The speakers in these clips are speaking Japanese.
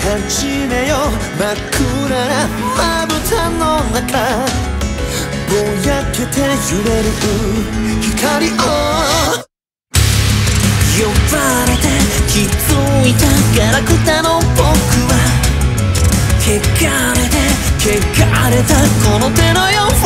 始めよう。真っ暗なまぶたの中ぼやけて揺れる光を呼ばれて気づいたガラクタの僕は汚れたこの手のよう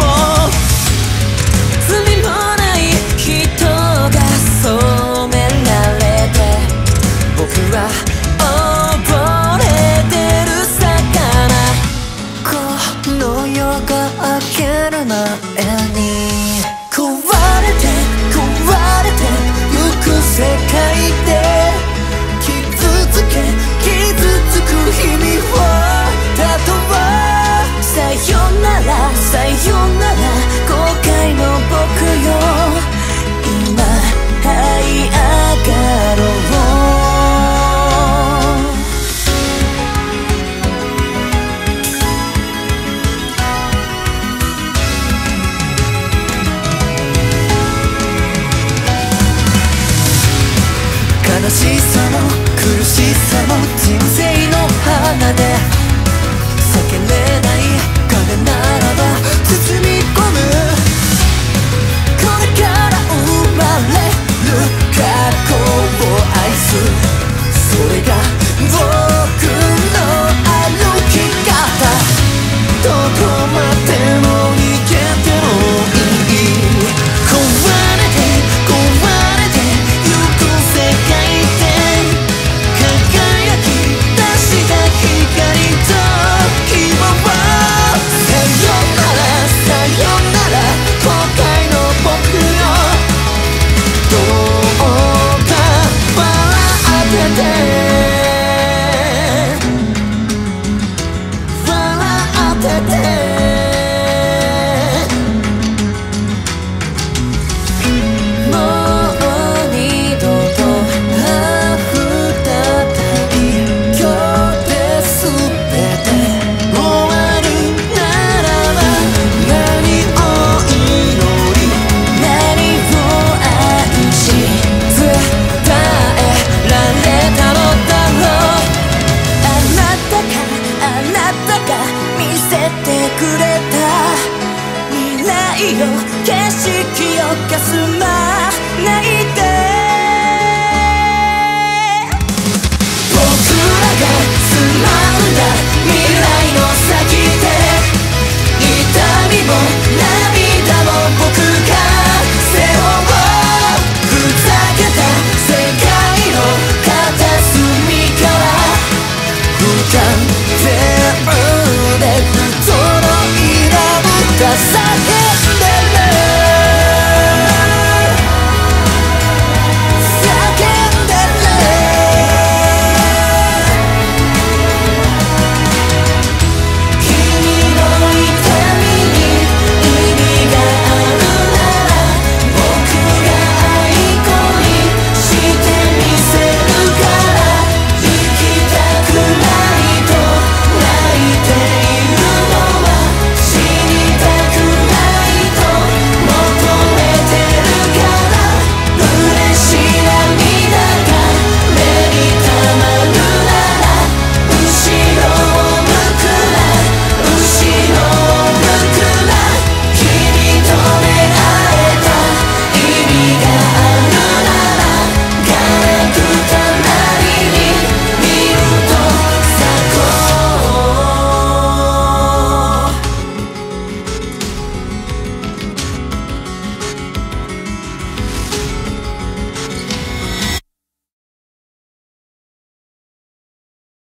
罪もない人が染められて僕は溺れてる魚この世が明ける前に壊れてゆく世界で傷つく日々をたとえさよなら後悔の僕よ今這い上がろう悲しさも苦しさも人生の花で避けれない影ならば包み込むこれから生まれる過去を愛すそれが僕の歩き方どこまでも逃げてもいい壊れてゆく世界未来